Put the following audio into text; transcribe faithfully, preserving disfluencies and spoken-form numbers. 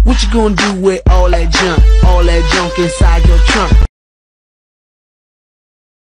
What you gonna do with all that junk, all that junk inside your trunk?